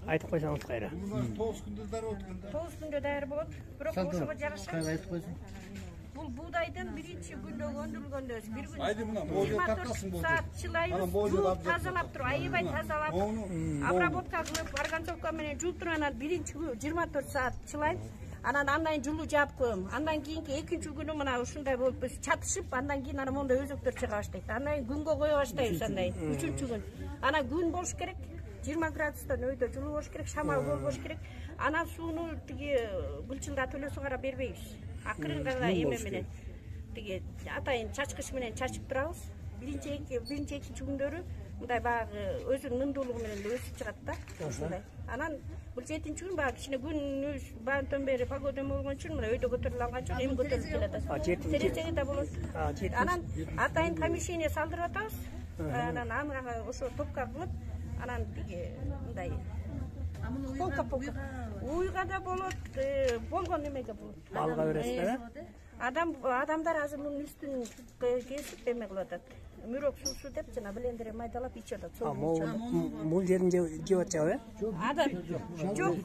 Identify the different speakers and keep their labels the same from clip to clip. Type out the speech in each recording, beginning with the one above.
Speaker 1: айтып койсоңуз кайра.
Speaker 2: 9 күндө даяр болот да.
Speaker 3: 9 күндө даяр болот. Бирок ошого жараша.
Speaker 2: Айтып койсоң.
Speaker 3: Бул буудайдын биринчи күндө өндүрүлгөндө бир күн
Speaker 2: Айды мына бойло такасың болду.
Speaker 3: саат чылайбыз, жууп тазалап туруп, аябай тазалап, обработка кылып, организовка менен жууп туруп, анан биринчи 24 саат чылайбыз. Анан жылуу жаап коем. Андан кийинки экинчи күнү мына ушундай болуп чатышып, андан кийин мондай өзөктөр чыга баштайт. Анан күнгө кое баштайбыз андай. Үчүнчү күн. Анан күн болуш керек. 20 градустан өйдө жылуу болуш керек, шамал болбош керек. Анан сууну тиги былчылдатып эле сугара бербейбиз. Акырын гана эме менен тиги атайын чачкыч менен чачып турабыз. Биринчи экинчи күндөрү мындай баягы өзүнүн ындуулугу менен өсүп чыгат да. Ушундай. Анан бул 7-чи күн баягы кичине күн баантон бери погода эме болгон үчүн мына өйдө көтөрүлө алган жок, эми көтөрүлүп келатат. Терезеге да болот. Анан атайын помещение салдырып атабыз. Анан аны ошо топка кылып, анан тиги мындай полка. Уйга да болот, болгон эмеге болот.
Speaker 1: Малга бересиз да?
Speaker 3: Адамдар азыр мунун үстүн кесип эме кылып атат. Мурок суусу деп жана блендерге майдалап ичет атат.
Speaker 1: Мул жерин жеп атчабы, э?
Speaker 3: Адам жок.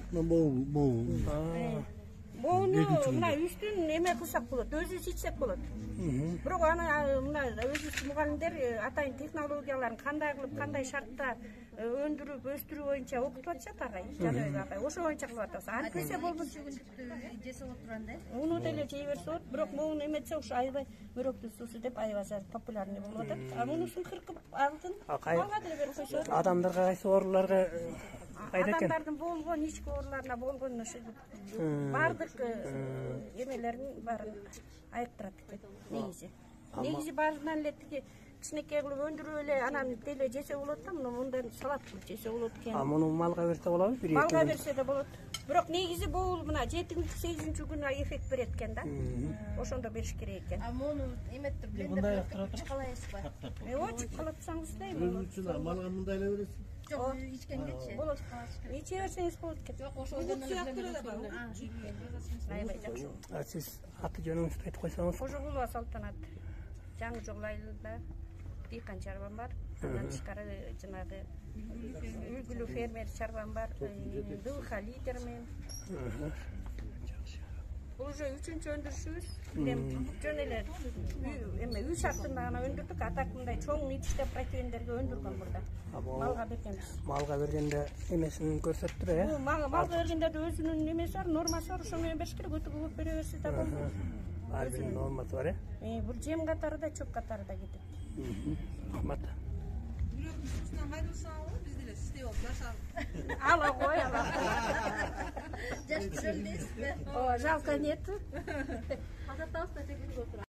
Speaker 3: Боуну мына үстүн эме кылсак болот, өзүбүз ичсек болот. Бирок аны мына өзүбүз мугалимдер атайын технологияларын кандай кылып, кандай шартта өндүрүп, өстүрүү боюнча окутуп атышат агай, жаныбек агай. Ошо боюнча кылып атабыз. Антпесе болбойт.
Speaker 4: Жесе болуп турган да.
Speaker 3: Уну деле жей берсе болот, бирок моуну эметсе ушу аябай мөрөктүү суусу деп аябай популярный болуп атат. Мунусун кыркып алтын малга деле берип койсо болот.
Speaker 1: Адамдарга кайсы ооруларга кайда экен?
Speaker 3: Адамдардын болгон ички ооруларына болгон баардык эмелерин баарын айыктырат экен негизи. Негизи баарынан эле тиги кичинекей кылып өндүрүп эле анан деле жесе болот да, мындай салат кылып жесе болот экен.
Speaker 1: Муну малга берсе болобу?
Speaker 3: Малга берсе да болот. Бирок негизи боул мына 7-8 күнү эффект берет экен да. Ошондо бериш керек экен.
Speaker 4: Муну эметтир блендер чыкалайсыз ба?
Speaker 3: Ооч калатсаңыз да эми.
Speaker 2: Малга мындай эле бересиз.
Speaker 4: Жок, ичкенгечи.
Speaker 3: Болот. Иче берсеңиз болот экен.
Speaker 4: Жок, ошондон эле.
Speaker 3: Аябай жакшы.
Speaker 1: Сиз аты жөнүңүздү айтып койсоңуз.
Speaker 3: Кожогулова Салтанат. Жаңы Жоглайлыда дыйкан чарбам бар. Андан тышкары жанагы үлгүлүү фермер чарбам бар. ДВХ лидермен. Бул уже 3-чү өндүрүшүбүз. Жөн эле эме үй шартында гана өндүрдүк. Атак мындай чоң ичте протеиндерге өндүргөн бурда. Малга бергенбиз.
Speaker 1: Малга бергенде эмесин көрсөттүр, э?
Speaker 3: Малга бергенде өзүнүн эмеси бар, нормасы бар, ошо менен бериш керек. Өтө көп бере берсе да болбойт.
Speaker 1: Ар биринин нормасы бар, э?
Speaker 3: Бул жем катары да, чөп катары да кетет.
Speaker 1: Рахмат.
Speaker 4: Бирөөкүн майдалсаңыз, биз деле иштеп алып жашап.
Speaker 3: Ала кой, ала.
Speaker 4: Жаш жүрөм дейсизби?
Speaker 3: Жалко нету.
Speaker 4: Азаттабыз да тегин